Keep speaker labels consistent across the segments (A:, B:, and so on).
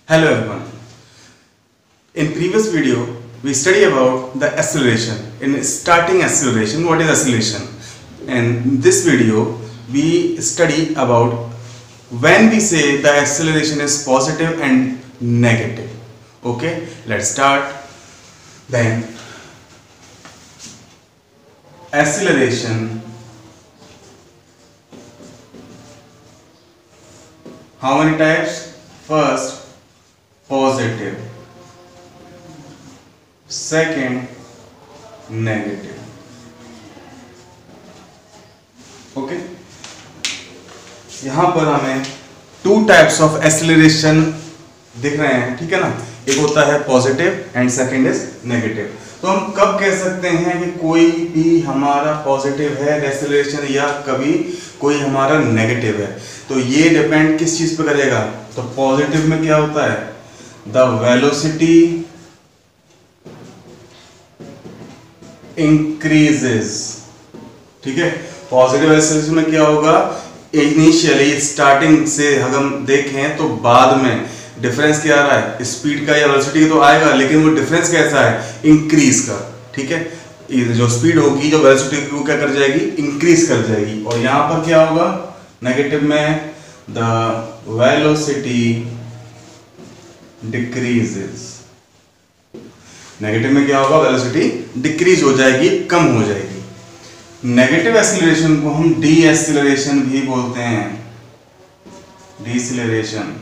A: Hello everyone. In previous video, we study about the acceleration. In starting acceleration, what is acceleration? In this video, we study about when we say the acceleration is positive and negative. Okay, let's start. Then, acceleration. How many types? First, positive, second negative. Okay, यहां पर हमें two types of acceleration दिख रहे हैं, ठीक है ना। एक होता है positive and second is negative. तो हम कब कह सकते हैं कि कोई भी हमारा पॉजिटिव है एक्सेलरेशन या कभी कोई हमारा नेगेटिव है, तो ये डिपेंड किस चीज पे करेगा। तो पॉजिटिव में क्या होता है, द वेलोसिटी इंक्रीजेस, ठीक है। पॉजिटिव एक्सेलरेशन में क्या होगा, इनिशियली स्टार्टिंग से हम देखें तो बाद में डिफरेंस क्या आ रहा है, स्पीड का या वेलोसिटी तो आएगा, लेकिन वो डिफरेंस कैसा है, इंक्रीज का, ठीक है। जो स्पीड होगी, जो वेलोसिटी वो क्या कर जाएगी, इंक्रीज कर जाएगी। और यहां पर क्या होगा, नेगेटिव में द वेलोसिटी डिक्रीजेस। नेगेटिव में क्या होगा, वेलोसिटी डिक्रीज हो जाएगी, कम हो जाएगी। नेगेटिव एक्सीलरेशन को हम डी एक्सीलरेशन भी बोलते हैं, डीएक्सीलरेशन।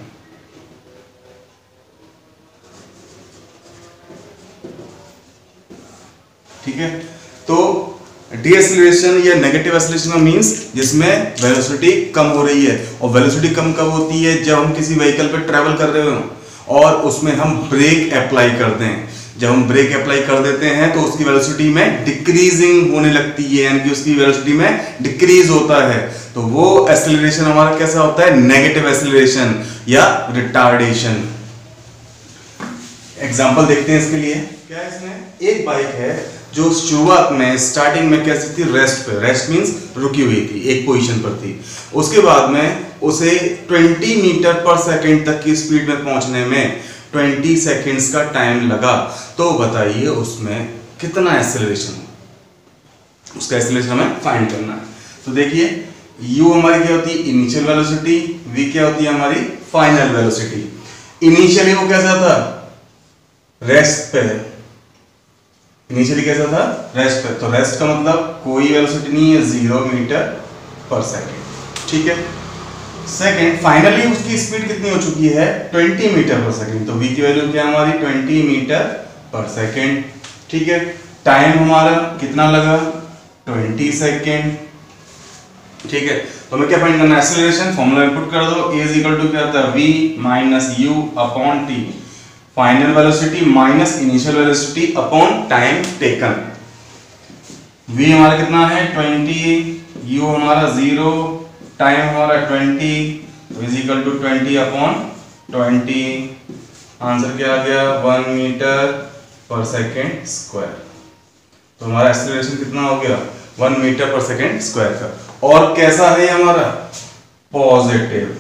A: ठीक है, तो डीएक्सीलरेशन या नेगेटिव एक्सीलरेशन का मींस जिसमें वेलोसिटी कम हो रही है। और वेलोसिटी कम कब होती है, जब हम किसी व्हीकल पर ट्रेवल कर रहे हो और उसमें हम ब्रेक अप्लाई करते हैं। जब हम ब्रेक अप्लाई कर देते हैं तो उसकी वेलोसिटी में डिक्रीजिंग होने लगती है, यानी कि उसकी वेलोसिटी में डिक्रीज होता है। तो वो एक्सेलरेशन हमारा कैसा होता है, नेगेटिव एक्सेलरेशन या रिटार्डेशन। एग्जांपल देखते हैं इसके लिए। क्या इसमें एक बाइक है जो शुरुआत में स्टार्टिंग में कैसी थी, रेस्ट पे, रेस्ट मींस रुकी हुई थी, एक पोजीशन पर थी। उसके बाद में उसे 20 मीटर पर सेकंड तक की स्पीड में पहुंचने में 20 सेकंड्स का टाइम लगा। तो बताइए उसमें कितना एक्सेलरेशन हो, उसका एक्सेलरेशन हमें फाइंड करना है। तो देखिए, u हमारी क्या होती है, इनिशियल वेलोसिटी, v क्या होती है हमारी फाइनल वेलोसिटी। इनिशियली वो कैसा था, रेस्ट पे, इनिशियली कैसा था, रेस्ट पे। तो रेस्ट का मतलब कोई वेलोसिटी नहीं है, 0 मीटर पर सेकंड, ठीक है। सेकंड, फाइनली उसकी स्पीड कितनी हो चुकी है, 20 मीटर पर सेकंड। तो v की वैल्यू क्या हमारी 20 मीटर पर सेकंड, ठीक है। टाइम हमारा कितना लगा, 20 सेकंड, ठीक है। तो हमें क्या फाइंड करना है, एक्सेलरेशन फॉर्मूला इनपुट कर दो, a क्या होता है, v minus u upon t, final velocity minus initial velocity upon time taken. v हमारा कितना है 20, u हमारा 0, टाइम हमारा 20, तो is equal to 20 upon 20। Answer क्या आ गया, 1 मीटर पर सेकेंड स्क्वायर। तो हमारा एक्सेलरेशन कितना हो गया, 1 मीटर पर सेकेंड स्क्वायर का। और कैसा है हमारा, पॉजिटिव,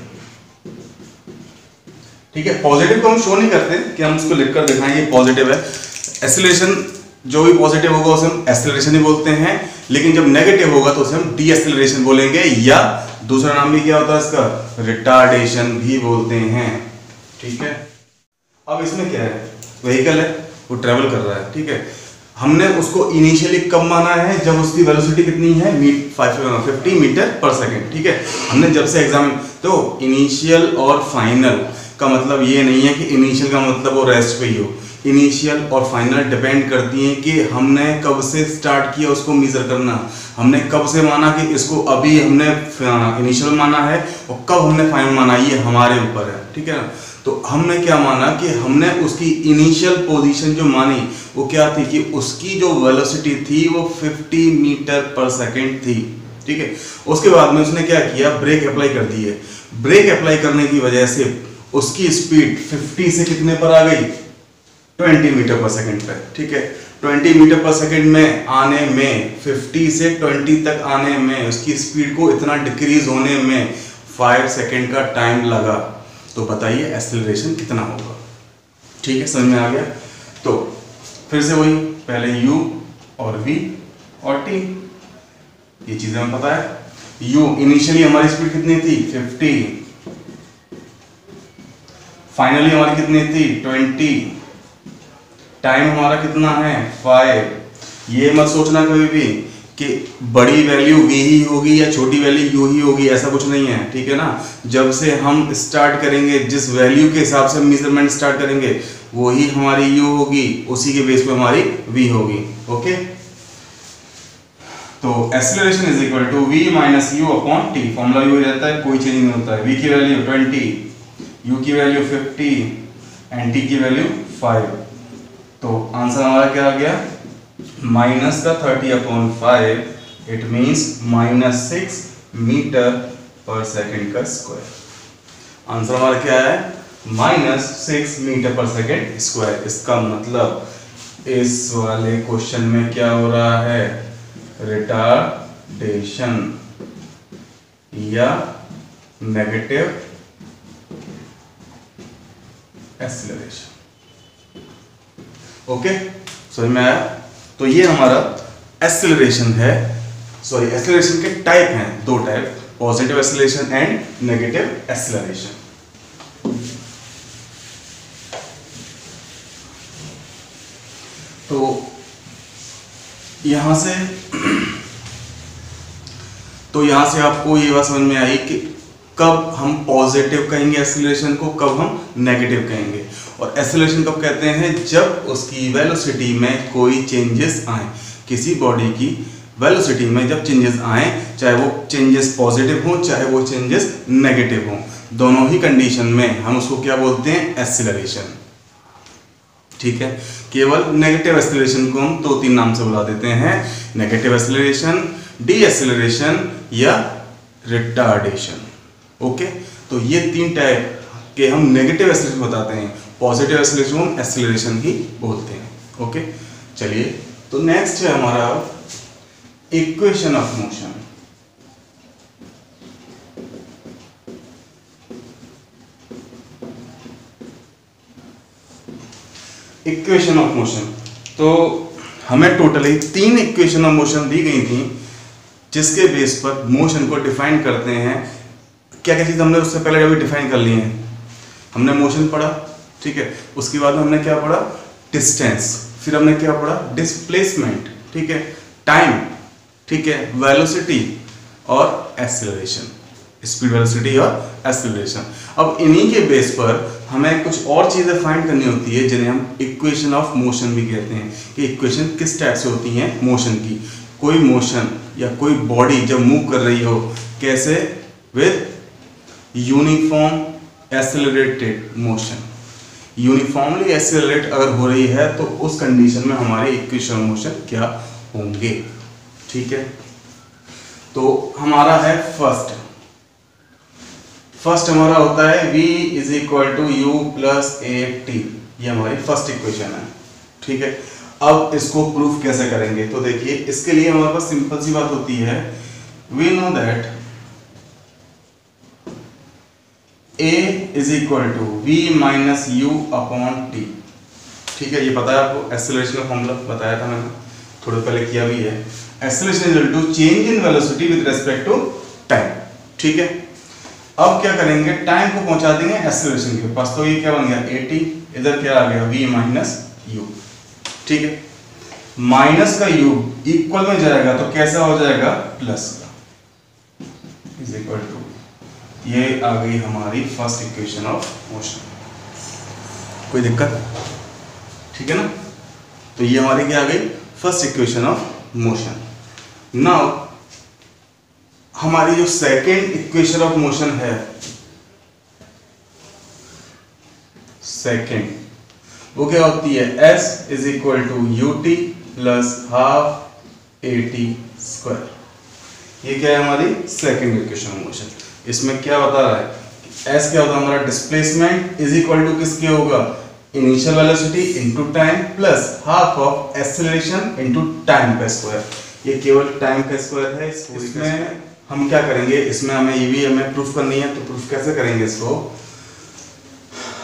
A: ठीक है। पॉजिटिव को हम शो नहीं करते कि हम उसको लिखकर दिखाएं ये पॉजिटिव है। एक्सेलरेशन जो भी पॉजिटिव होगा उसे हम एक्सेलरेशन ही बोलते हैं, लेकिन जब नेगेटिव होगा तो उसे हम डी एक्सेलरेशन बोलेंगे, या दूसरा नाम भी क्या होता है इसका, रिटार्डेशन भी बोलते हैं, ठीक है। अब इसमें क्या है, व्हीकल है, वो ट्रेवल कर रहा है, ठीक है। हमने उसको इनिशियली कब माना है, जब उसकी वेलोसिटी कितनी है, 50 मीटर पर सेकंड, ठीक है। हमने जब से एग्जाम, तो इनिशियल और फाइनल का मतलब ये नहीं है कि इनिशियल का मतलब वो रेस्ट पे ही हो। इनिशियल और फाइनल डिपेंड करती हैं कि हमने कब से स्टार्ट किया उसको मेजर करना, हमने कब से माना कि इसको अभी हमने इनिशियल माना है और कब हमने फाइनल माना, ये हमारे ऊपर है, ठीक है ना। तो हमने क्या माना कि हमने उसकी इनिशियल पोजीशन जो मानी वो क्या थी, कि उसकी जो वेलोसिटी थी वो 50 मीटर पर सेकेंड थी, ठीक है। उसके बाद में उसने क्या किया, ब्रेक अप्लाई कर दी है। ब्रेक अप्लाई करने की वजह से उसकी स्पीड 50 से कितने पर आ गई, 20 मीटर पर सेकंड पे, ठीक है। 20 मीटर पर सेकंड में आने में 50 से 20 तक आने में उसकी स्पीड को इतना डिक्रीज होने में 5 सेकंड का टाइम लगा। तो बताइए एक्सेलरेशन कितना होगा। ठीक है, समझ में आ गया। तो फिर से वही, पहले u और v और t, ये चीजें हमें पता है। u इनिशियली हमारी स्पीड कितनी थी 50, फाइनली हमारी कितनी थी 20, टाइम हमारा कितना है 5। ये मत सोचना कभी भी कि बड़ी वैल्यू v ही होगी या छोटी वैल्यू u ही होगी, ऐसा कुछ नहीं है। ठीक है ना, जब से हम स्टार्ट करेंगे, जिस वैल्यू के हिसाब से मेजरमेंट स्टार्ट करेंगे वही हमारी u होगी, उसी के बेस पे हमारी v होगी। ओके, तो acceleration is equal to v minus u upon t। Formula यू रहता है, कोई चेंज नहीं होता है। v की वैल्यू 20, u की वैल्यू 50 एंड t की वैल्यू 5। तो आंसर हमारा क्या आ गया, माइनस का 30 upon 5, it means -6 metre per second का स्क्वायर। आंसर हमारा क्या है, -6 मीटर पर सेकेंड स्क्वायर। इसका मतलब इस वाले क्वेश्चन में क्या हो रहा है, रिटार्डेशन या नेगेटिव एक्सेलरेशन। ओके, समझ में आया। तो ये हमारा एक्सेलरेशन है, सॉरी एक्सेलरेशन के टाइप हैं, दो type, positive acceleration and negative acceleration. तो यहां से आपको ये बात समझ में आई कि कब हम पॉजिटिव कहेंगे एक्सेलरेशन को, कब हम नेगेटिव कहेंगे। और एक्सेलरेशन कब कहते हैं, जब उसकी वेलोसिटी में कोई चेंजेस आए, किसी बॉडी की वेलोसिटी में जब चेंजेस आए, चाहे वो चेंजेस पॉजिटिव हो चाहे वो चेंजेस नेगेटिव हो, दोनों ही कंडीशन में हम उसको क्या बोलते हैं, एक्सेलरेशन। ठीक है, केवल नेगेटिव एक्सेलरेशन को हम 2-3 नाम से बुला देते हैं, नेगेटिव एक्सेलरेशन, डी एक्सेलरेशन या रिटार्डेशन। ओके, तो ये 3 टाइप के हम नेगेटिव एक्सेलरेशन बताते हैं, पॉजिटिव एक्सेलरेशन हम एक्सेलरेशन ही बोलते हैं। ओके, चलिए, तो नेक्स्ट है हमारा equation of motion. Equation of motion, तो हमें टोटली 3 इक्वेशन ऑफ मोशन दी गई थी, जिसके बेस पर मोशन को डिफाइन करते हैं। क्या क्या चीज़ हमने उससे पहले अभी डिफाइन कर ली है, हमने मोशन पढ़ा, ठीक है, उसके बाद हमने क्या पढ़ा, डिस्टेंस, फिर हमने क्या पढ़ा, डिस्प्लेसमेंट, ठीक है, टाइम, ठीक है, वेलोसिटी और एक्सेलरेशन, स्पीड, वेलोसिटी और एक्सेलरेशन। अब इन्हीं के बेस पर हमें कुछ और चीज़ें फाइंड करनी होती है, जिन्हें हम इक्वेशन ऑफ मोशन भी कहते हैं, कि इक्वेशन किस टाइप से होती हैं मोशन की। कोई मोशन या कोई बॉडी जब मूव कर रही हो, कैसे, with uniform accelerated motion, uniformly accelerate अगर हो रही है तो उस कंडीशन में हमारे इक्वेशन ऑफ मोशन क्या होंगे। ठीक है, तो हमारा है फर्स्ट हमारा होता है v is equal to u plus a t, ये हमारी फर्स्ट इक्वेशन है। ठीक है, अब इसको प्रूफ कैसे करेंगे, तो देखिए, इसके लिए हमारे पास सिंपल सी बात होती है, we know that a is equal to v minus u upon t. ठीक है, ये पता है आपको, एक्सेलरेशन का फॉर्मूला बताया था मैंने, थोड़ा पहले किया भी है। Acceleration is equal to change in velocity with respect to time. ठीक है, अब क्या करेंगे, टाइम को पहुंचा देंगे एक्सेलरेशन के पास, तो ये क्या बन गया at, इधर क्या आ गया v माइनस यू। ठीक है, माइनस का u इक्वल में जाएगा तो कैसा हो जाएगा, प्लस का, इज इक्वल टू, ये आ गई हमारी फर्स्ट इक्वेशन ऑफ मोशन। कोई दिक्कत, ठीक है ना, तो ये हमारी क्या आ गई, first equation of motion. Now हमारी जो सेकेंड इक्वेशन ऑफ मोशन है, सेकेंड, वो क्या होती है, s is equal to u t plus half a t square. ये क्या है, हमारी सेकेंड इक्वेशन ऑफ मोशन। इसमें क्या बता रहा है, s क्या होता है हमारा, डिस्प्लेसमेंट इज इक्वल टू किसके होगा, initial velocity into time plus half of acceleration into time का स्क्वायर। ये केवल टाइम का स्क्वायर है। इसमें हम क्या करेंगे, इसमें हमें ये भी हमें प्रूफ करनी है, तो प्रूफ कैसे करेंगे इसको,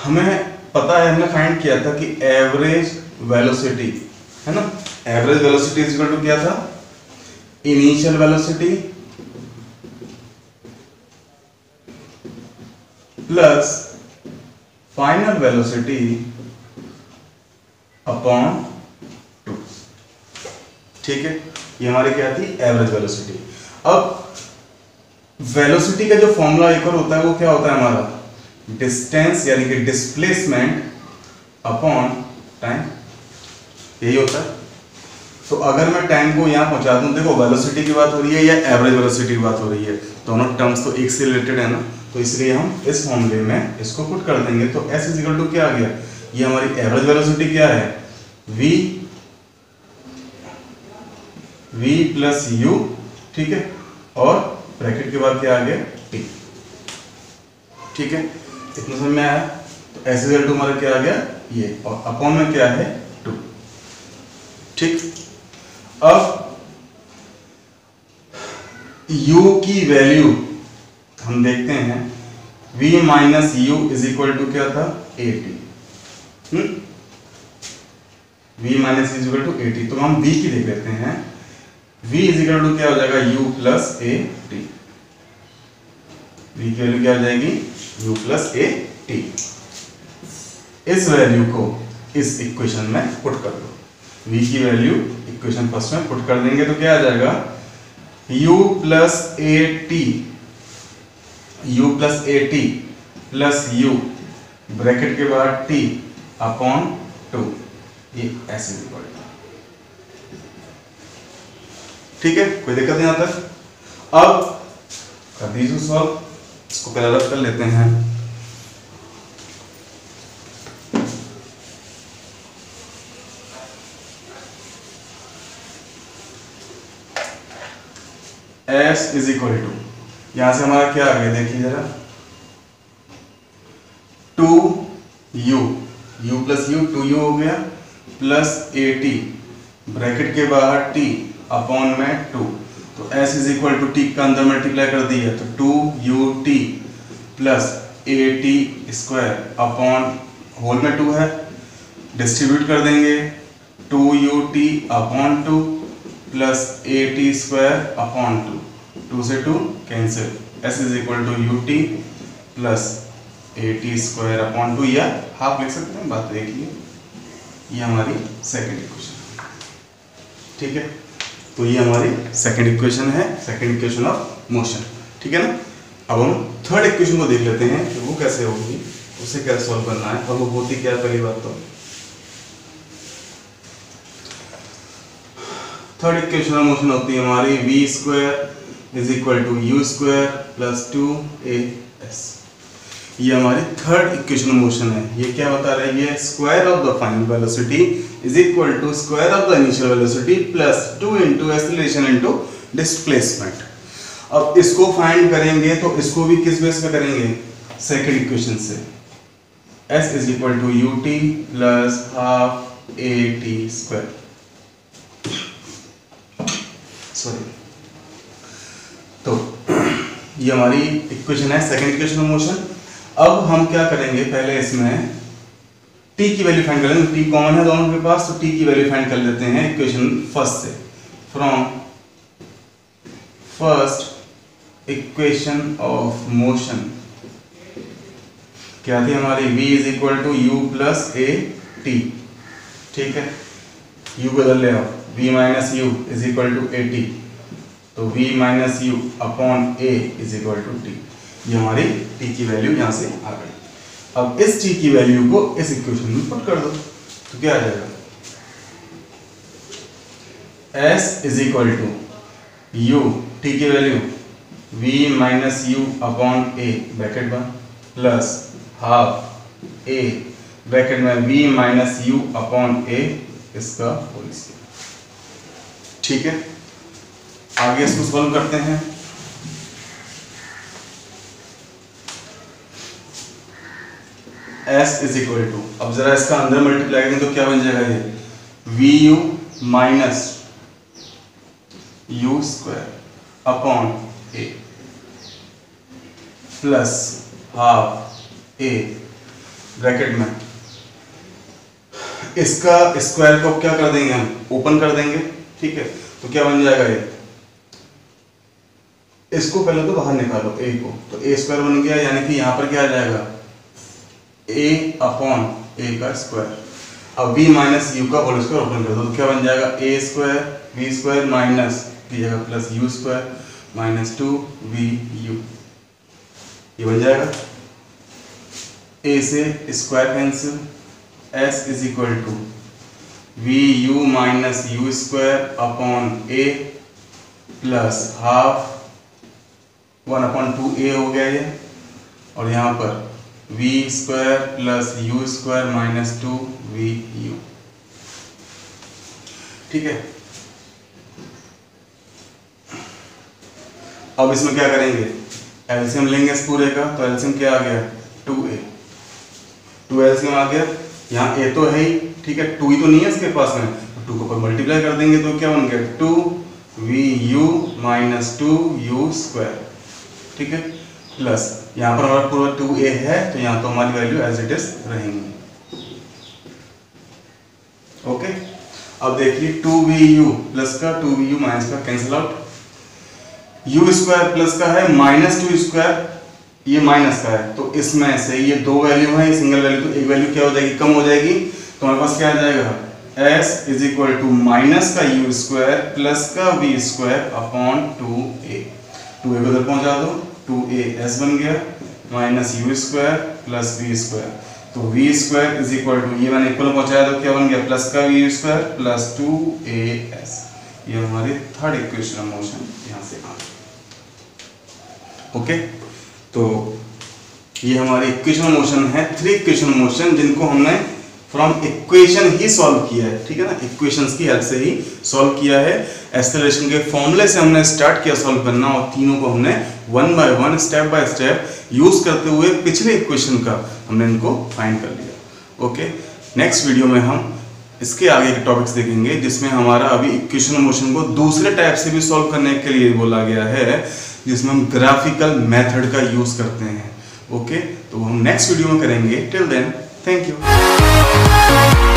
A: हमें पता है, हमने फाइंड किया था कि एवरेज वेलोसिटी है ना, average velocity is equal to क्या था, initial velocity plus final velocity upon 2। ठीक है, ये हमारी क्या थी, एवरेज वेलोसिटी। अब वेलोसिटी का जो फॉर्मूला एक और होता है वो क्या होता है हमारा, डिस्टेंस यानी कि डिस्प्लेसमेंट अपॉन टाइम, यही होता है। तो अगर मैं टाइम को यहाँ पहुंचा दूं, देखो वेलोसिटी की बात हो रही है या एवरेज वेलोसिटी की बात हो रही है, दोनों टर्म्स तो एक से रिलेटेड है ना, तो इसलिए हम इस फॉर्मूले में इसको पुट कर देंगे। तो S इज इक्वल टू क्या आ गया, ये हमारी एवरेज वेलोसिटी क्या है, v प्लस u, ठीक है, और ब्रैकेट के बाद क्या आ गया, t। ठीक है, इतना समझ में आया। तो S इज इक्वल टू हमारा क्या आ गया ये, और अपॉन में क्या है 2। ठीक, अब u की वैल्यू हम देखते हैं, v minus u is equal to क्या था, 80। v minus is equal to 80, तो हम v की देख लेते हैं। v इज इक्वल टू क्या हो जाएगा, u plus a t। v की वैल्यू क्या हो जाएगी, u प्लस a t। इस वैल्यू को इस इक्वेशन में पुट कर दो, v की वैल्यू इक्वेशन फर्स्ट में पुट कर देंगे तो क्या आ जाएगा, u plus a t, u plus a t plus u bracket के बाद t अपॉन 2, ये ऐसे इक्वल। ठीक है, कोई दिक्कत नहीं आता। अब कर दीजिए सॉल्व, इसको पहले अलग कर लेते हैं। S इज इक्वल टू, यहां से हमारा क्या आ गया देखिए जरा, 2u, u plus u 2u हो गया, प्लस 80 ब्रैकेट के बाहर t अपॉन में 2। तो s is equal to t का अंदर मल्टीप्लाई कर दिया तो 2ut plus 80 square upon whole में 2 है, डिस्ट्रीब्यूट कर देंगे, 2ut upon 2 plus 80 square upon 2, 2 से 2 cancel, s is equal to ut plus 80 square upon 2, या हाफ लिख सकते हैं, बात देखिए, ये हमारी सेकंड इक्वेशन। ठीक है, तो ये हमारी सेकंड इक्वेशन है, सेकंड इक्वेशन ऑफ मोशन। ठीक है ना। अब हम थर्ड इक्वेशन को देख लेते हैं कि वो कैसे होगी, उसे कैसे सॉल्व करना है, और वो होती क्या है। पहली बात तो थर्ड इक्वेशन ऑफ मोशन होती है हमारी v square is equal to u square plus 2as। ये हमारी थर्ड इक्वेशन ऑफ मोशन है। ये क्या बता रही है, square of the final velocity is equal to square of the initial velocity plus 2 into acceleration into displacement. अब इसको फाइंड करेंगे तो इसको भी किस बेस पे करेंगे, सेकंड इक्वेशन से, s is equal to ut plus half at square, sorry. तो ये हमारी इक्वेशन है, सेकंड इक्वेशन ऑफ मोशन। अब हम क्या करेंगे, पहले इसमें t की वैल्यू फाइंड करेंगे, t कॉमन है दोनों के पास, तो t की वैल्यू फाइंड कर लेते हैं इक्वेशन फर्स्ट से। From first equation of motion क्या थी हमारी, v is equal to u plus a t। ठीक है, u बदल ले आओ, v minus u is equal to a t, तो v minus u upon a is equal to t। ये हमारी t की वैल्यू यहां से आ गई। अब इस t की वैल्यू को इस इक्वेशन में पुट कर दो तो क्या आ जाएगा, s is equal to u, t की value v minus u upon a bracket बन, प्लस हाफ a ब्रैकेट में v minus u upon a इसका होल स्क्वायर। ठीक है, आगे इसको सॉल्व करते हैं। s इज इक्वल टू, अब जरा इसका अंदर मल्टीप्लाई करेंगे तो क्या बन जाएगा, ये vu minus u square upon a plus half a bracket में इसका स्क्वायर को क्या कर देंगे हम, ओपन कर देंगे, ठीक है। तो क्या बन जाएगा ये, इसको पहले तो बाहर निकालो a को, तो a स्क्वायर बन गया, यानी कि यहां पर क्या आ जाएगा a अपॉन a का स्क्वायर। अब v माइनस u का होल स्क्वायर ओपन कर दो, तो क्या बन जाएगा a square v square minus की जगह plus u square minus 2vu, ये बन जाएगा। a से square cancel, s is equal to vu minus u square upon a plus half 1/2a हो गया ये, और यहाँ पर v square plus u square minus 2vu, ठीक है। अब इसमें क्या करेंगे, एलसीएम लेंगे इस पूरे का, तो एलसीएम क्या आ गया 2a, 2 एलसीएम आ गया। यहाँ a तो है ही, ठीक है, 2 ही तो नहीं है इसके पास में, तो 2 को ऊपर मल्टीप्लाई कर देंगे तो क्या बन गया 2vu माइनस 2u स्क्वायर, ठीक है, प्लस यहाँ पर हमारा पूरा 2a है, तो यहाँ तो हमारी वैल्यू एज इट इज रहेंगी। ओके, अब देखिए 2vu प्लस का 2vu माइनस का cancel out, u square plus का है माइनस 2 स्क्वायर, ये माइनस का है, तो इसमें से ये दो वैल्यू है, सिंगल वैल्यू, तो एक वैल्यू क्या हो जाएगी, कम हो जाएगी, तो हमारे पास क्या आ जाएगा s is equal to minus का u स्क्वायर प्लस का v square upon 2a, 2a को इधर पहुंचा दो, 2as बन गया minus u square plus v square, तो v square is equal to, ये मैंने इक्वल पहुंचाया तो क्या बन गया प्लस का v स्क्वायर प्लस 2as, ये हमारी थर्ड इक्वेशन ऑफ मोशन यहाँ से आ गई। ओके, तो ये हमारी इक्वेशन मोशन है, 3 इक्वेशन मोशन जिनको हमने फ्रॉम इक्वेशन ही सॉल्व किया है, ठीक है ना, इक्वेशंस की हेल्प से ही सॉल्व किया है। एक्सेलरेशन के फॉर्मूले से हमने स्टार्ट किया सॉल्व करना, और तीनों को हमने one by one step by step use करते हुए पिछले इक्वेशन का हमने इनको फाइंड कर लिया। ओके, नेक्स्ट वीडियो में हम इसके आगे के टॉपिक्स देखेंगे, जिसमें हमारा अभी इक्वेशन मोशन को दूसरे टाइप से भी सॉल्व करने के लिए बोला गया है, जिसमें हम ग्राफिकल मेथड का यूज करते हैं। ओके, तो हम नेक्स्ट वीडियो में करेंगे। Till then, thank you.